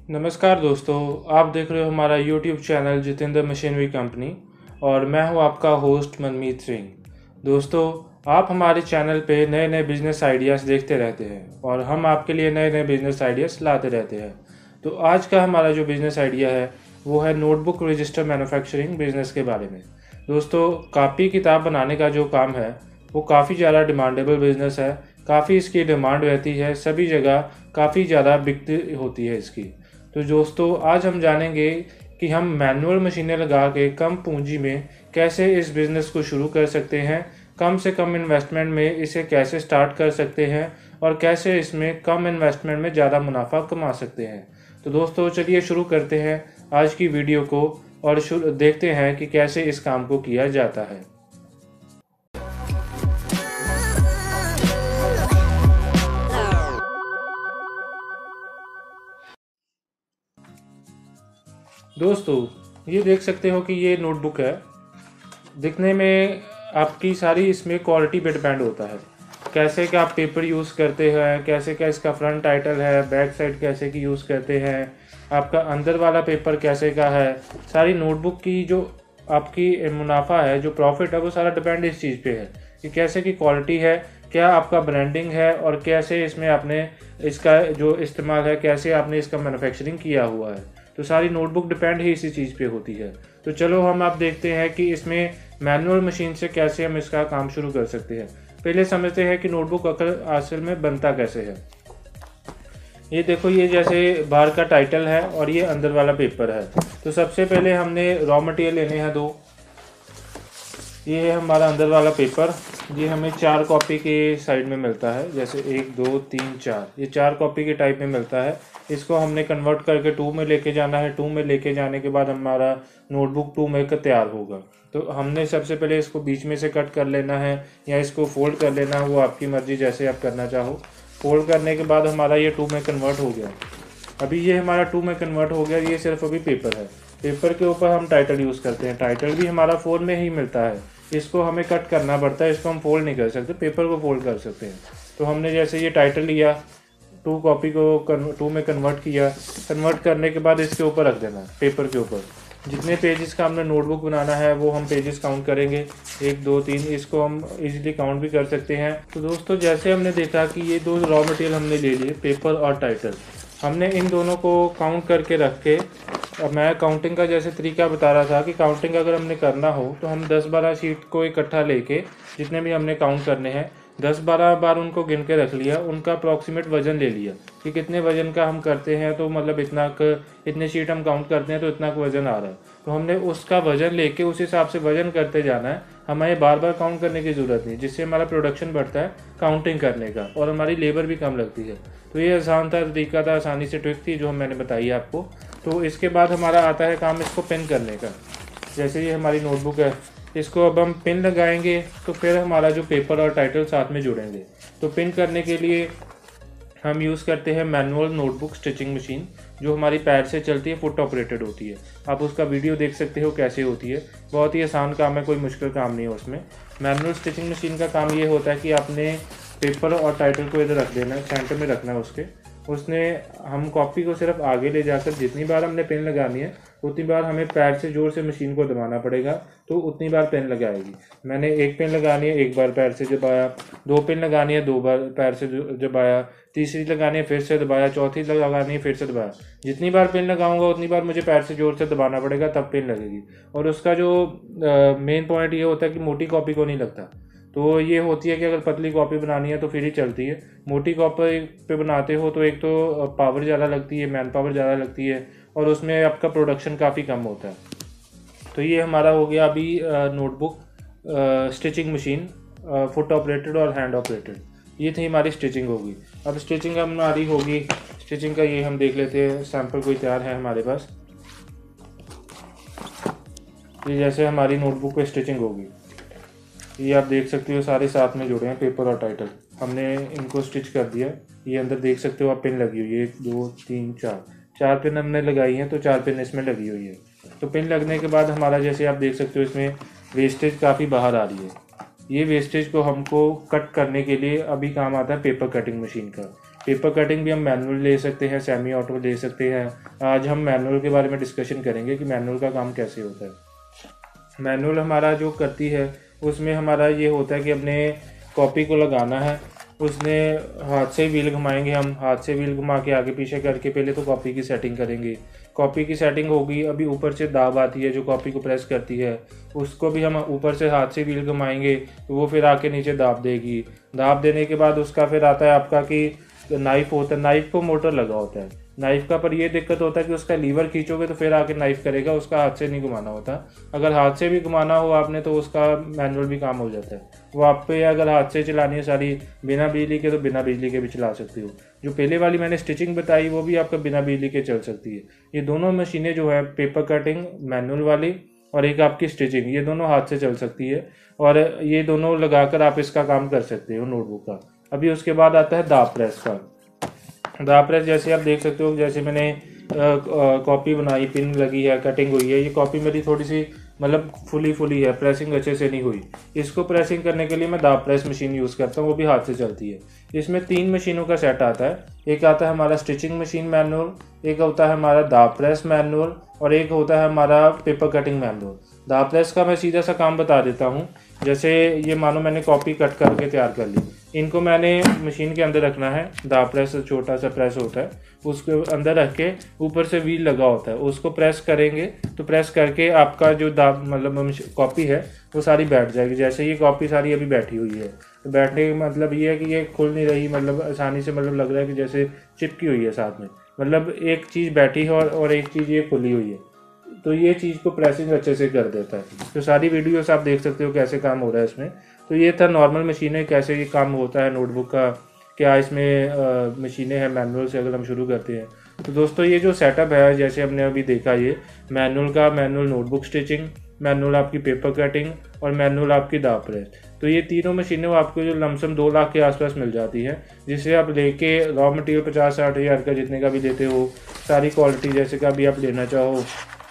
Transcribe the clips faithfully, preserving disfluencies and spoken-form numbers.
नमस्कार दोस्तों, आप देख रहे हो हमारा YouTube channel Jitendra machinery company और मैं हूं आपका होस्ट मनमीत सिंह। दोस्तों, आप हमारे चैनल पे नए नए बिजनेस आइडियाज़ देखते रहते हैं और हम आपके लिए नए नए बिजनेस आइडियाज़ लाते रहते हैं। तो आज का हमारा जो बिज़नेस आइडिया है वो है नोटबुक रजिस्टर मैन्युफैक्चरिंग बिज़नेस के बारे में। दोस्तों, कापी किताब बनाने का जो काम है वो काफ़ी ज़्यादा डिमांडेबल बिज़नेस है। काफ़ी इसकी डिमांड रहती है, सभी जगह काफ़ी ज़्यादा बिकती होती है इसकी। तो दोस्तों, आज हम जानेंगे कि हम मैनुअल मशीनें लगा के कम पूंजी में कैसे इस बिज़नेस को शुरू कर सकते हैं, कम से कम इन्वेस्टमेंट में इसे कैसे स्टार्ट कर सकते हैं और कैसे इसमें कम इन्वेस्टमेंट में ज़्यादा मुनाफा कमा सकते हैं। तो दोस्तों, चलिए शुरू करते हैं आज की वीडियो को और शुरू देखते हैं कि कैसे इस काम को किया जाता है। दोस्तों, ये देख सकते हो कि ये नोटबुक है। दिखने में आपकी सारी इसमें क्वालिटी पे डिपेंड होता है, कैसे का आप पेपर यूज़ करते हैं, कैसे का इसका फ्रंट टाइटल है, बैक साइड कैसे की यूज़ करते हैं, आपका अंदर वाला पेपर कैसे का है। सारी नोटबुक की जो आपकी मुनाफा है, जो प्रॉफिट है, वो सारा डिपेंड इस चीज़ पे है कि कैसे की क्वालिटी है, क्या आपका ब्रांडिंग है और कैसे इसमें आपने इसका जो इस्तेमाल है, कैसे आपने इसका मैन्युफैक्चरिंग किया हुआ है। तो सारी नोटबुक डिपेंड ही इसी चीज़ पे होती है। तो चलो हम आप देखते हैं कि इसमें मैनुअल मशीन से कैसे हम इसका काम शुरू कर सकते हैं। पहले समझते हैं कि नोटबुक असल में बनता कैसे है। ये देखो, ये जैसे बाहर का टाइटल है और ये अंदर वाला पेपर है। तो सबसे पहले हमने रॉ मटेरियल लेने हैं दो। ये है हमारा अंदर वाला पेपर। ये हमें चार कॉपी के साइड में मिलता है, जैसे एक दो तीन चार, ये चार कॉपी के टाइप में मिलता है। इसको हमने कन्वर्ट करके टू में लेके जाना है। टू में लेके जाने के बाद हमारा नोटबुक टू में का तैयार होगा। तो हमने सबसे पहले इसको बीच में से कट कर लेना है या इसको फोल्ड कर लेना है, वो आपकी मर्जी, जैसे आप करना चाहो। फोल्ड करने के बाद हमारा ये टू में कन्वर्ट हो गया। अभी ये हमारा टू में कन्वर्ट हो गया। ये सिर्फ अभी पेपर है। पेपर के ऊपर हम टाइटल यूज़ करते हैं। टाइटल भी हमारा फोर में ही मिलता है। इसको हमें कट करना पड़ता है, इसको हम फोल्ड नहीं कर सकते, पेपर को फोल्ड कर सकते हैं। तो हमने जैसे ये टाइटल लिया, टू कॉपी को टू में कन्वर्ट किया। कन्वर्ट करने के बाद इसके ऊपर रख देना, पेपर के ऊपर। जितने पेजेस का हमने नोटबुक बनाना है वो हम पेजेस काउंट करेंगे, एक दो तीन। इसको हम इजीली काउंट भी कर सकते हैं। तो दोस्तों, जैसे हमने देखा कि ये दो रॉ मटेरियल हमने ले लिए, पेपर और टाइटल, हमने इन दोनों को काउंट करके रख के, अब मैं काउंटिंग का जैसे तरीका बता रहा था कि काउंटिंग अगर हमने करना हो तो हम दस बारह शीट को इकट्ठा लेके, जितने भी हमने काउंट करने हैं, दस बारह बार उनको गिन के रख लिया। उनका अप्रॉक्सीमेट वजन ले लिया कि कितने वजन का हम करते हैं। तो मतलब इतना क, इतने शीट हम काउंट करते हैं तो इतना वजन आ रहा है। तो हमने उसका वजन लेके उस हिसाब से वजन करते जाना है। हमें बार बार काउंट करने की ज़रूरत नहीं, जिससे हमारा प्रोडक्शन बढ़ता है काउंटिंग करने का और हमारी लेबर भी कम लगती है। तो ये आसान था तरीका था, आसानी से ट्रिक थी जो मैंने बताई आपको। तो इसके बाद हमारा आता है काम इसको पिन करने का। जैसे ये हमारी नोटबुक है, इसको अब हम पिन लगाएंगे तो फिर हमारा जो पेपर और टाइटल साथ में जुड़ेंगे। तो पिन करने के लिए हम यूज़ करते हैं मैनुअल नोटबुक स्टिचिंग मशीन, जो हमारी पैर से चलती है, फुट ऑपरेटेड होती है। आप उसका वीडियो देख सकते हो कैसे होती है। बहुत ही आसान काम है, कोई मुश्किल काम नहीं है उसमें। मैनुअल स्टिचिंग मशीन का काम ये होता है कि आपने पेपर और टाइटल को इधर रख देना है, सेंटर में रखना है उसके। उसने हम कॉपी को सिर्फ आगे ले जाकर जितनी बार हमने पेन लगानी है उतनी बार हमें पैर से जोर से मशीन को दबाना पड़ेगा, तो उतनी बार पेन लगाएगी। मैंने एक पेन लगानी है, एक बार पैर से दबाया। दो पेन लगानी है, दो बार पैर से दबाया। तीसरी लगानी है, फिर से दबाया। चौथी लगानी है, फिर से दबाया। जितनी बार पेन लगाऊंगा उतनी बार मुझे पैर से जोर से दबाना पड़ेगा, तब पेन लगेगी। और उसका जो मेन पॉइंट ये होता है कि मोटी कॉपी को नहीं लगता। तो ये होती है कि अगर पतली कॉपी बनानी है तो फिर ही चलती है। मोटी कॉपी पे बनाते हो तो एक तो पावर ज़्यादा लगती है, मैन पावर ज़्यादा लगती है और उसमें आपका प्रोडक्शन काफ़ी कम होता है। तो ये हमारा हो गया अभी notebook stitching machine, foot operated और हैंड ऑपरेटेड। ये थी हमारी स्टिचिंग होगी। अब स्टिचिंग हमारी होगी, स्टिचिंग का ये हम देख लेते हैं, सैम्पल कोई तैयार है हमारे पास। ये जैसे हमारी नोटबुक पे स्टिचिंग होगी, ये आप देख सकते हो सारे साथ में जुड़े हैं, पेपर और टाइटल। हमने इनको स्टिच कर दिया। ये अंदर देख सकते हो आप पिन लगी हुई है, एक दो तीन चार, चार पिन हमने लगाई हैं, तो चार पिन इसमें लगी हुई है। तो पिन लगने के बाद हमारा जैसे आप देख सकते हो इसमें वेस्टेज काफ़ी बाहर आ रही है। ये वेस्टेज को हमको कट करने के लिए अभी काम आता है पेपर कटिंग मशीन का। पेपर कटिंग भी हम मैनुअल ले सकते हैं, सेमी ऑटो ले सकते हैं। आज हम मैनुअल के बारे में डिस्कशन करेंगे कि मैनुअल का काम कैसे होता है। मैनुअल हमारा जो करती है उसमें हमारा ये होता है कि अपने कॉपी को लगाना है, उसने हाथ से व्हील घुमाएंगे, हम हाथ से व्हील घुमा के आगे पीछे करके पहले तो कॉपी की सेटिंग करेंगे। कॉपी की सेटिंग होगी, अभी ऊपर से दाब आती है जो कॉपी को प्रेस करती है, उसको भी हम ऊपर से हाथ से व्हील घुमाएंगे तो वो फिर आके नीचे दाब देगी। दाब देने के बाद उसका फिर आता है आपका कि नाइफ होता है, नाइफ को मोटर लगा होता है नाइफ का, पर ये दिक्कत होता है कि उसका लीवर खींचोगे तो फिर आके नाइफ करेगा, उसका हाथ से नहीं घुमाना होता। अगर हाथ से भी घुमाना हो आपने तो उसका मैनुअल भी काम हो जाता है। वो आप पे अगर हाथ से चलानी है सारी बिना बिजली के तो बिना बिजली के भी चला सकती हो। जो पहले वाली मैंने स्टिचिंग बताई वो भी आपका बिना बिजली के चल सकती है। ये दोनों मशीनें जो है पेपर कटिंग मैनुअल वाली और एक आपकी स्टिचिंग, ये दोनों हाथ से चल सकती है और ये दोनों लगाकर आप इसका काम कर सकते हो नोटबुक का। अभी उसके बाद आता है दाब प्रेस का। दाब प्रेस जैसे आप देख सकते हो, जैसे मैंने कॉपी बनाई, पिन लगी है, कटिंग हुई है, ये कॉपी मेरी थोड़ी सी मतलब फुली फुली है, प्रेसिंग अच्छे से नहीं हुई। इसको प्रेसिंग करने के लिए मैं दाब प्रेस मशीन यूज़ करता हूँ, वो भी हाथ से चलती है। इसमें तीन मशीनों का सेट आता है, एक आता है हमारा स्टिचिंग मशीन मैनुअल, एक होता है हमारा दाब प्रेस मैनुअल और एक होता है हमारा पेपर कटिंग मैनुअल। दाब प्रेस का मैं सीधा सा काम बता देता हूँ। जैसे ये मानो मैंने कॉपी कट करके तैयार कर ली, इनको मैंने मशीन के अंदर रखना है। दाब प्रेस छोटा सा प्रेस होता है, उसके अंदर रख के ऊपर से व्हील लगा होता है, उसको प्रेस करेंगे तो प्रेस करके आपका जो दाब मतलब कॉपी है वो सारी बैठ जाएगी। जैसे ये कॉपी सारी अभी बैठी हुई है, तो बैठने का मतलब ये है कि ये खुल नहीं रही, मतलब आसानी से मतलब लग रहा है कि जैसे चिपकी हुई है साथ में, मतलब एक चीज़ बैठी है और, और एक चीज़ ये खुली हुई है। तो ये चीज़ को प्रेसिंग अच्छे से कर देता है। तो सारी वीडियोस आप देख सकते हो कैसे काम हो रहा है इसमें। तो ये था नॉर्मल मशीनें कैसे ये काम होता है नोटबुक का, क्या इसमें मशीनें हैं मैनुअल से अगर हम शुरू करते हैं। तो दोस्तों ये जो सेटअप है जैसे हमने अभी देखा, ये मैनुअल का, मैनुअल नोटबुक स्टिचिंग, मैनुअल आपकी पेपर कटिंग और मैनुअल आपकी दाब प्रेस। तो ये तीनों मशीनें आपको जो लमसम दो लाख के आसपास मिल जाती है, जिसे आप लेके रॉ मटेरियल पचास साठ हज़ार का जितने का भी लेते हो, सारी क्वालिटी जैसे का भी आप लेना चाहो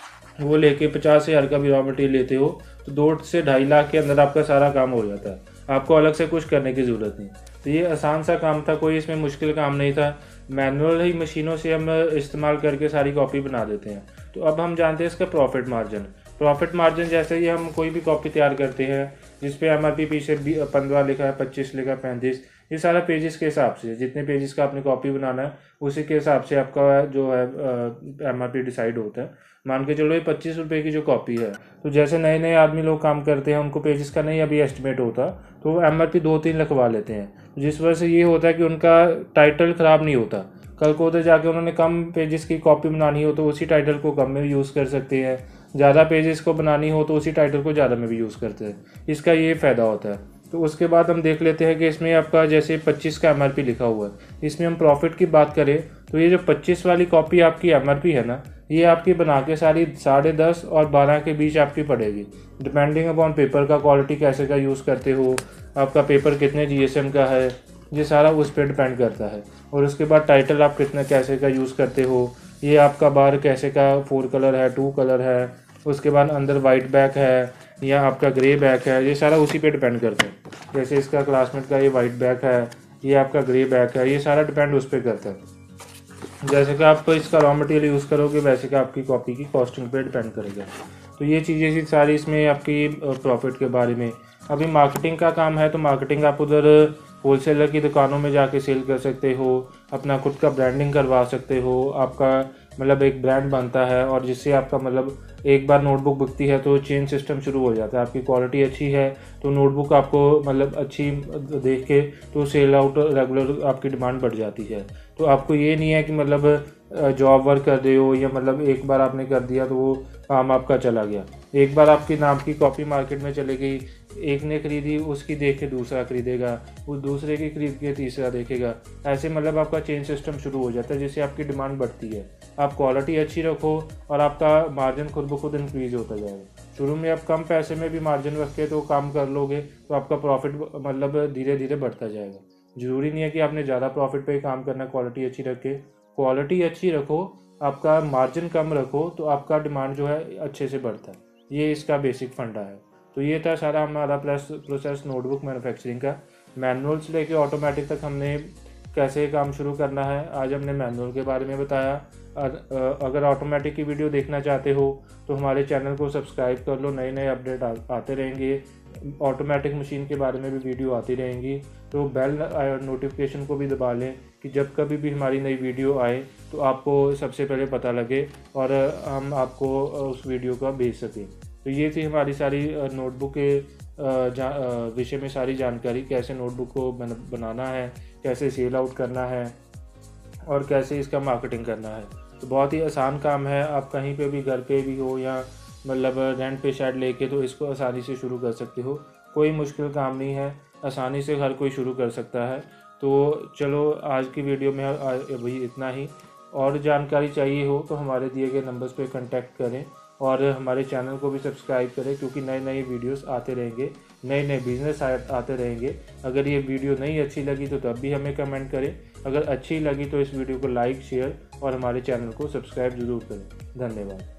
वो लेके पचास हज़ार का भी रॉ मटेरियल लेते हो तो दो से ढाई लाख के अंदर आपका सारा काम हो जाता है, आपको अलग से कुछ करने की ज़रूरत नहीं। तो ये आसान सा काम था, कोई इसमें मुश्किल काम नहीं था। मैनुअल ही मशीनों से हम इस्तेमाल करके सारी कॉपी बना देते हैं। तो अब हम जानते हैं इसका प्रॉफिट मार्जिन। प्रॉफिट मार्जिन जैसे ही हम कोई भी कॉपी तैयार करते हैं जिसपे एम आर पी पीछे पंद्रह लिखा है, पच्चीस लिखा है, पैंतीस, ये सारा पेजेस के हिसाब से, जितने पेजेस का आपने कॉपी बनाना है उसी के हिसाब से आपका जो है एम आर पी डिसाइड होता है। मान के चलो ये पच्चीस रुपये की जो कॉपी है, तो जैसे नए नए आदमी लोग काम करते हैं उनको पेजेस का नहीं अभी एस्टिमेट होता, तो वो एम आर पी दो तीन लिखवा लेते हैं, जिस वजह से ये होता है कि उनका टाइटल ख़राब नहीं होता। कल को उधर जाके उन्होंने कम पेजेस की कॉपी बनानी हो तो उसी टाइटल को कम में भी यूज़ कर सकते हैं, ज़्यादा पेजेस को बनानी हो तो उसी टाइटल को ज़्यादा में भी यूज़ करते हैं। इसका ये फ़ायदा होता है। तो उसके बाद हम देख लेते हैं कि इसमें आपका जैसे पच्चीस का एम आर पी लिखा हुआ है, इसमें हम प्रॉफिट की बात करें तो ये जो पच्चीस वाली कॉपी आपकी एम आर पी है ना, ये आपकी बना के सारी साढ़े दस और बारह के बीच आपकी पड़ेगी, डिपेंडिंग अपॉन पेपर का क्वालिटी कैसे का यूज़ करते हो, आपका पेपर कितने जी एस एम का है, ये सारा उस पर डिपेंड करता है। और उसके बाद टाइटल आप कितना कैसे का यूज़ करते हो, ये आपका बार कैसे का फोर कलर है, टू कलर है, उसके बाद अंदर वाइट बैक है या आपका ग्रे बैक है, ये सारा उसी पे डिपेंड करता है। जैसे इसका क्लासमेट का ये वाइट बैक है, ये आपका ग्रे बैक है, ये सारा डिपेंड उस पर करता है। जैसे कि आप इसका रॉ मटेरियल यूज़ करोगे वैसे कि आपकी कॉपी की कॉस्टिंग पे डिपेंड करेगा। तो ये चीज़ें थी सारी इसमें आपकी प्रॉफिट के बारे में। अभी मार्केटिंग का काम है, तो मार्केटिंग आप उधर होलसेलर की दुकानों में जाके सेल कर सकते हो, अपना खुद का ब्रांडिंग करवा सकते हो, आपका मतलब एक ब्रांड बनता है और जिससे आपका मतलब एक बार नोटबुक बिकती है तो चेन सिस्टम शुरू हो जाता है। आपकी क्वालिटी अच्छी है तो नोटबुक आपको मतलब अच्छी देख के तो सेल आउट रेगुलर आपकी डिमांड बढ़ जाती है। तो आपको ये नहीं है कि मतलब जॉब वर्क कर रहे हो या मतलब एक बार आपने कर दिया तो वो काम आपका चला गया। एक बार आपकी नाम की कॉपी मार्केट में चली गई, एक ने खरीदी, उसकी देख के दूसरा खरीदेगा, उस दूसरे की खरीद के तीसरा देखेगा, ऐसे मतलब आपका चेन सिस्टम शुरू हो जाता है जिससे आपकी डिमांड बढ़ती है। आप क्वालिटी अच्छी रखो और आपका मार्जिन खुद ब खुद इंक्रीज होता जाएगा। शुरू में आप कम पैसे में भी मार्जिन रख के तो काम कर लोगे तो आपका प्रॉफिट मतलब धीरे धीरे बढ़ता जाएगा। ज़रूरी नहीं है कि आपने ज़्यादा प्रॉफिट पे ही काम करना, क्वालिटी अच्छी रख के। क्वालिटी अच्छी रखो, आपका मार्जिन कम रखो तो आपका डिमांड जो है अच्छे से बढ़ता है। ये इसका बेसिक फंडा है। तो ये था सारा हमारा प्लस प्रोसेस नोटबुक मैन्युफैक्चरिंग का। मैनुअल से लेके ऑटोमेटिक तक हमने कैसे काम शुरू करना है, आज हमने मैनुअल के बारे में बताया। अगर ऑटोमेटिक की वीडियो देखना चाहते हो तो हमारे चैनल को सब्सक्राइब कर लो, नए नए अपडेट आ, आते रहेंगे। ऑटोमेटिक मशीन के बारे में भी वीडियो आती रहेंगी, तो बेल नोटिफिकेशन को भी दबा लें कि जब कभी भी हमारी नई वीडियो आए तो आपको सबसे पहले पता लगे और हम आपको उस वीडियो का भेज सकें। तो ये थी हमारी सारी नोटबुक के विषय में सारी जानकारी, कैसे नोटबुक को बनाना है, कैसे सेल आउट करना है और कैसे इसका मार्केटिंग करना है। तो बहुत ही आसान काम है, आप कहीं पे भी, घर पे भी हो या मतलब रेंट पे शायद लेके, तो इसको आसानी से शुरू कर सकते हो। कोई मुश्किल काम नहीं है, आसानी से हर कोई शुरू कर सकता है। तो चलो आज की वीडियो में अभी इतना ही। और जानकारी चाहिए हो तो हमारे दिए गए नंबर्स पे कांटेक्ट करें और हमारे चैनल को भी सब्सक्राइब करें, क्योंकि नए नए वीडियोस आते रहेंगे, नए नए बिजनेस आते रहेंगे। अगर ये वीडियो नहीं अच्छी लगी तो तब भी हमें कमेंट करें, अगर अच्छी लगी तो इस वीडियो को लाइक, शेयर और हमारे चैनल को सब्सक्राइब ज़रूर करें। धन्यवाद।